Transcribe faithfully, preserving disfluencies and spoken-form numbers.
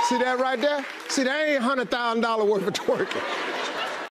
See that right there? See, that ain't one hundred thousand dollars worth of twerking.